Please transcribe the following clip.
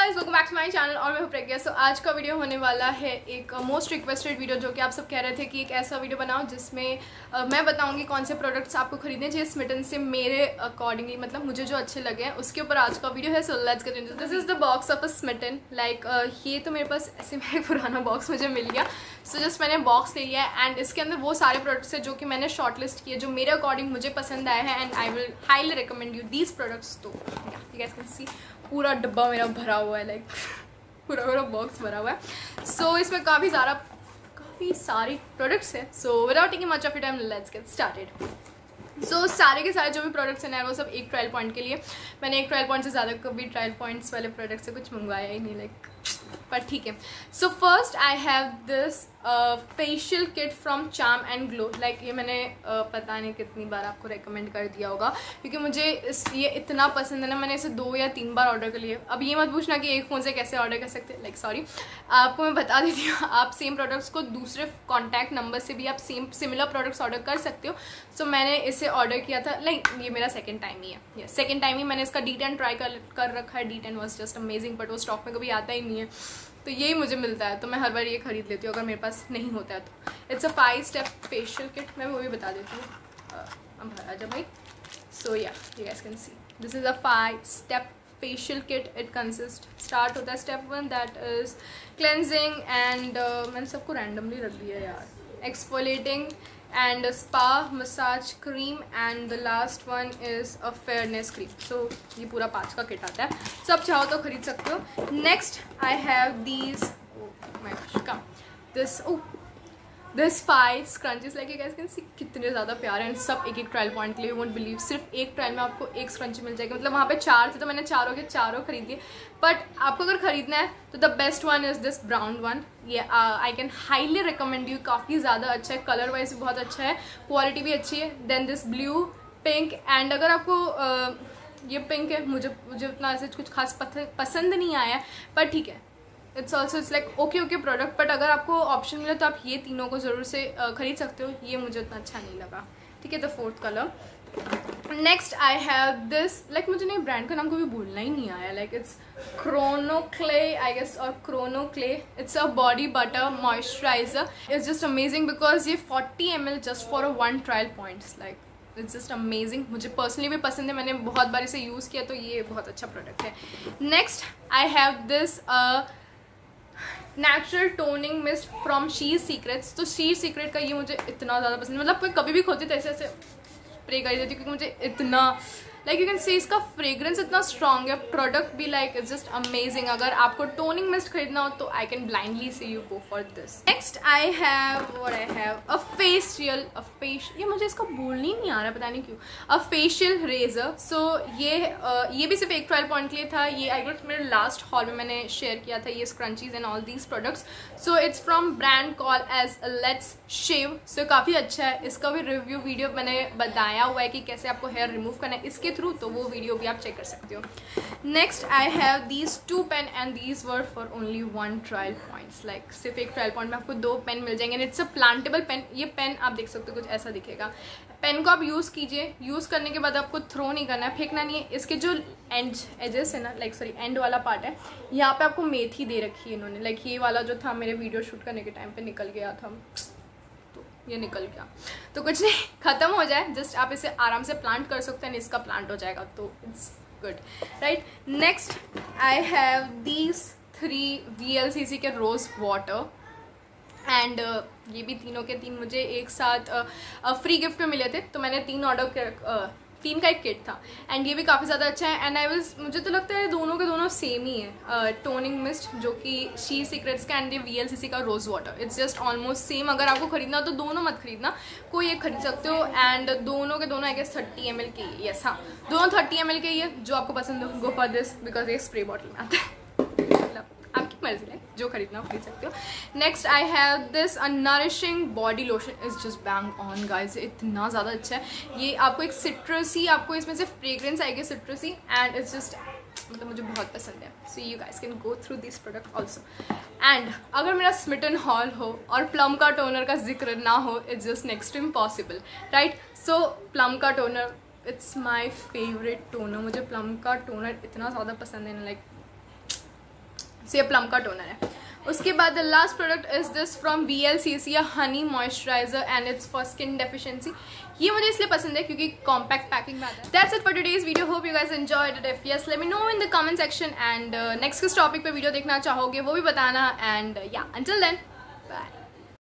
Guys, welcome back to my channel और मैं हूं प्रज्ञा। सो आज का वीडियो होने वाला है एक मोस्ट रिक्वेस्टेड वीडियो, जो कि आप सब कह रहे थे कि एक ऐसा वीडियो बनाओ जिसमें मैं बताऊंगी कौन से प्रोडक्ट्स आपको खरीदने चाहिए स्मिटन से मेरे अकॉर्डिंगली, मतलब मुझे जो अच्छे लगे हैं उसके ऊपर आज का वीडियो है। So let's get into this is the box of a Smitten. Like ये तो मेरे पास ऐसे में एक पुराना बॉक्स मुझे मिल गया। सो जस्ट मैंने बॉक्स ले लिया है एंड इसके अंदर वो सारे प्रोडक्ट्स हैं जो कि मैंने शॉर्ट लिस्ट किए, जो मेरे अकॉर्डिंग मुझे पसंद आए हैं and I will highly recommend you these products. तो यू गाइस कैन सी पूरा डब्बा मेरा भरा हुआ है, लाइक पूरा बॉक्स भरा हुआ है। सो इसमें काफ़ी सारी प्रोडक्ट्स हैं। So without taking much of your time let's get started. So सारे के सारे जो भी प्रोडक्ट्स हैं वो सब एक ट्रायल पॉइंट के लिए। मैंने एक ट्रायल पॉइंट से ज़्यादा कभी ट्रायल पॉइंट्स वाले प्रोडक्ट से कुछ मंगवाया ही नहीं, लाइक, पर ठीक है। So first I have this facial kit from Charm and Glow. Like ये मैंने पता नहीं कितनी बार आपको रेकमेंड कर दिया होगा, क्योंकि मुझे ये इतना पसंद है ना। मैंने इसे 2 या 3 बार ऑर्डर कर लिया। अब ये मत पूछना कि एक फ़ोन से कैसे ऑर्डर कर सकते हैं, लाइक सॉरी, आपको मैं बता देती हूँ। आप सेम प्रोडक्ट्स को दूसरे कॉन्टैक्ट नंबर से भी आप सिमिलर प्रोडक्ट्स ऑर्डर कर सकते हो। सो मैंने इसे ऑर्डर किया था, लाइक ये मेरा सेकेंड टाइम ही है। सेकेंड टाइम ही मैंने इसका D10 ट्राई कर रखा है। D10 was just amazing, but वो स्टॉक में कभी आता ही नहीं है, तो यही मुझे मिलता है, तो मैं हर बार ये खरीद लेती हूँ अगर मेरे पास नहीं होता है तो। It's a 5 step facial kit, मैं वो भी बता देती हूँ। अब आजा भाई। So yeah you guys can see this is a 5 step facial kit. It consist, start होता है step 1, that is cleansing and मैंने सबको रैंडमली रख दिया यार, exfoliating and spa massage cream and the last one is a fairness cream. So ये पूरा 5 का किट आता है। So आप चाहो तो खरीद सकते हो। Next I have these, oh my gosh, come this 5 scrunchies, like you guys can see कितने ज़्यादा प्यारे हैं। सब एक ट्रायल पॉइंट के लिए, वोंट बिलीव, सिर्फ एक ट्रायल में आपको एक स्क्रंची मिल जाएगी। मतलब वहाँ पे 4 थे तो मैंने चारों के चारों खरीद लिए। बट आपको अगर खरीदना है तो the best one is this brown one. ये I can highly recommend you, काफ़ी ज़्यादा अच्छा है, कलर वाइज भी बहुत अच्छा है, क्वालिटी भी अच्छी है। Then this blue, pink, and अगर आपको ये पिंक है, मुझे उतना ऐसे कुछ खास पसंद नहीं आया, पर ठीक है, it's like okay product. But अगर आपको ऑप्शन मिले तो आप ये तीनों को ज़रूर से खरीद सकते हो। ये मुझे उतना अच्छा नहीं लगा, ठीक है। The 4th colour. Next I have this, like मुझे नहीं ब्रांड का नाम कभी बोलना ही नहीं आया, like it's chrono clay I guess, और chrono clay. It's a body butter moisturiser. It's just amazing because ये 40 ml just for 1 trial points, like it's just amazing. मुझे पर्सनली भी पसंद है, मैंने बहुत बार इसे यूज़ किया, तो ये बहुत अच्छा प्रोडक्ट है। Next I have this natural toning mist from She Secrets. तो शी सीक्रेट का ये मुझे इतना ज़्यादा पसंद है, मतलब कोई कभी भी खोती तो ऐसे स्प्रे कर देती हूँ, क्योंकि मुझे इतना, लाइक यू कैन सी, इसका फ्रेग्रेंस इतना स्ट्रॉन्ग है, प्रोडक्ट भी लाइक इट्स जस्ट अमेजिंग। अगर आपको टोनिंग मिस्ट खरीदना हो तो I can blindly say you go for this. Next I have a facial, ये मुझे इसका बोलने ही नहीं आ रहा, पता नहीं क्यों, अ फेशियल रेजर। सो ये भी सिर्फ एक ट्रायल पॉइंट के लिए था। ये आई गेस मेरे लास्ट हॉल में मैंने शेयर किया था, ये scrunchies and all these products. So it's from brand call as let's shave. So काफ़ी अच्छा है, इसका भी रिव्यू वीडियो मैंने बताया हुआ है कि कैसे आपको हेयर रिमूव करना है इसके थ्रू, तो वो वीडियो भी आप चेक कर सकते हो। Next I have these 2 pen and these were for only 1 trial points. Like सिर्फ एक ट्रायल पॉइंट में आपको 2 पेन मिल जाएंगे। It's a plantable pen. ये पेन आप देख सकते हो, कुछ ऐसा दिखेगा। पेन को आप यूज़ कीजिए, यूज़ करने के बाद आपको थ्रो नहीं करना है, फेंकना नहीं है। इसके जो एजेस है ना, लाइक सॉरी एंड वाला पार्ट है, यहाँ पे आपको मेथी दे रखी है इन्होंने। लाइक ये वाला जो था मेरे वीडियो शूट करने के टाइम पे निकल गया था, ये निकल गया, तो कुछ नहीं, ख़त्म हो जाए, जस्ट आप इसे आराम से प्लांट कर सकते हैं, इसका प्लांट हो जाएगा, तो it's good, right. Next I have these 3 VLCC के रोज़ वाटर एंड ये भी तीनों के 3 मुझे एक साथ फ्री गिफ्ट में मिले थे, तो मैंने 3 ऑर्डर कर 3 का एक किट था एंड ये भी काफ़ी ज़्यादा अच्छा है। एंड मुझे तो लगता है दोनों के दोनों सेम ही है। टोनिंग मिस्ट जो कि शी सीक्रेट्स का, एंड ये VLCC का rose water, it's just almost same. अगर आपको खरीदना हो तो दोनों मत खरीदना, कोई एक खरीद सकते हो। एंड दोनों के दोनों आई गेस 30 ml के ही, यस हाँ, दोनों 30 ml के ही है। जो आपको पसंद हो गो फॉर दिस, बिकॉज एक स्प्रे बॉटल में आता है, आपकी मर्जी है, जो खरीदना हो खरीद सकते हो। Next I have this a nourishing body lotion. Is just bang on guys, इतना ज़्यादा अच्छा है। ये आपको एक सिट्रसी, आपको इसमें से फ्रेग्रेंस आएगी सिट्रसी, एंड इट्स जस्ट, मतलब मुझे बहुत पसंद है। So you guys can go through this product also. And अगर मेरा स्मिटन हॉल हो और प्लम का टोनर का जिक्र ना हो, it's just next to impossible, right. So Plum का toner, it's my favourite toner. मुझे प्लम का टोनर इतना ज़्यादा पसंद है, लाइक ये प्लम का टोनर है। उसके बाद the last product is this from VLCC honey moisturiser and it's for skin deficiency. ये मुझे इसलिए पसंद है क्योंकि कॉम्पैक्ट पैकिंग में आता है। That's it for today's video, hope you guys enjoyed it. If yes let me know in the comment section and next किस टॉपिक पे वीडियो देखना चाहोगे वो भी बताना। एंड या अंटिल देन बाय।